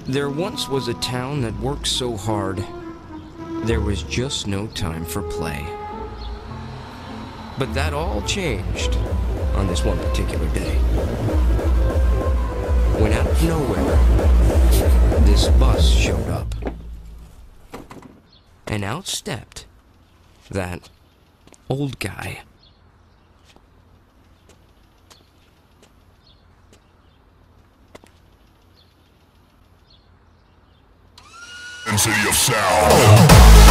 There once was a town that worked so hard, there was just no time for play. But that all changed on this one particular day. When out of nowhere, this bus showed up. And out stepped that old guy. City of sound.